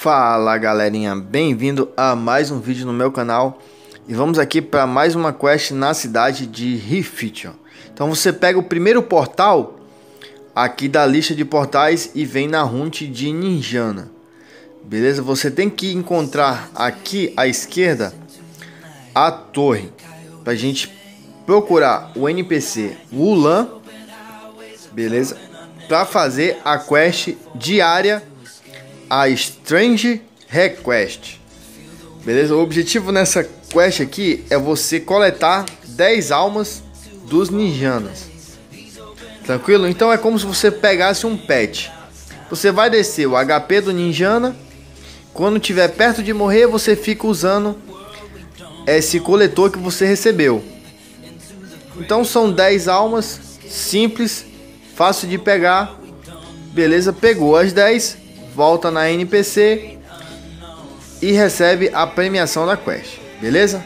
Fala galerinha, bem-vindo a mais um vídeo no meu canal. E vamos aqui para mais uma quest na cidade de Refit. Então você pega o primeiro portal aqui da lista de portais e vem na Hunt de Ninjana. Beleza? Você tem que encontrar aqui à esquerda a torre pra gente procurar o NPC Wulan, beleza? Para fazer a quest diária, a Strange Request, beleza? O objetivo nessa quest aqui é você coletar 10 almas dos ninjanas, tranquilo? Então é como se você pegasse um pet. Você vai descer o HP do ninjana. Quando tiver perto de morrer, você fica usando esse coletor que você recebeu. Então são 10 almas, simples, fácil de pegar. Beleza? Pegou as 10, volta na NPC e recebe a premiação da quest. Beleza?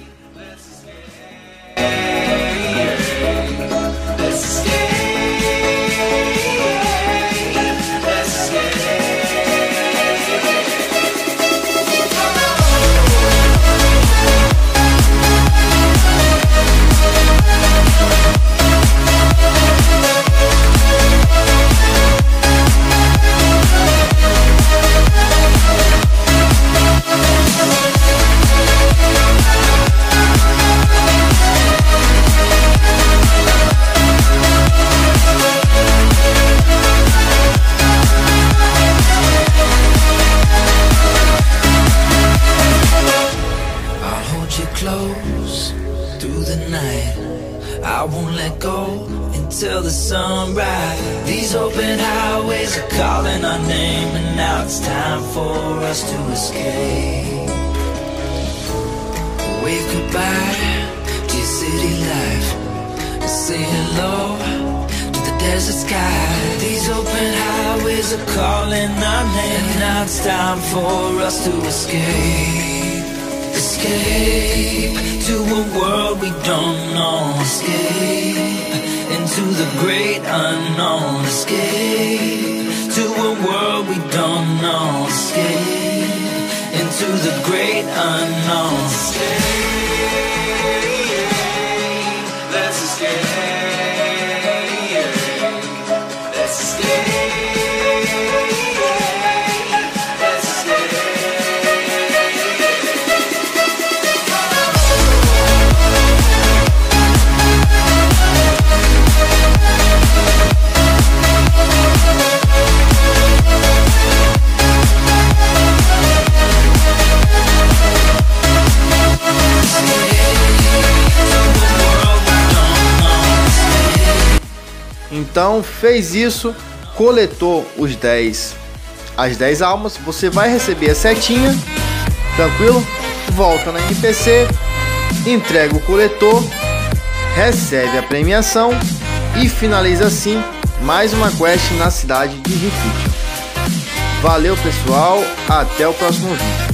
Close through the night, I won't let go until the sunrise. These open highways are calling our name, and now it's time for us to escape. Wave goodbye to your city life, and say hello to the desert sky. These open highways are calling our name, and now it's time for us to escape. Escape to a world we don't know. Escape into the great unknown. Escape to a world we don't know. Escape into the great unknown. Escape, let's escape. Let's escape. Então fez isso, coletou as 10 almas, você vai receber a setinha, tranquilo? Volta na NPC, entrega o coletor, recebe a premiação e finaliza assim mais uma quest na cidade de Refit. Valeu pessoal, até o próximo vídeo.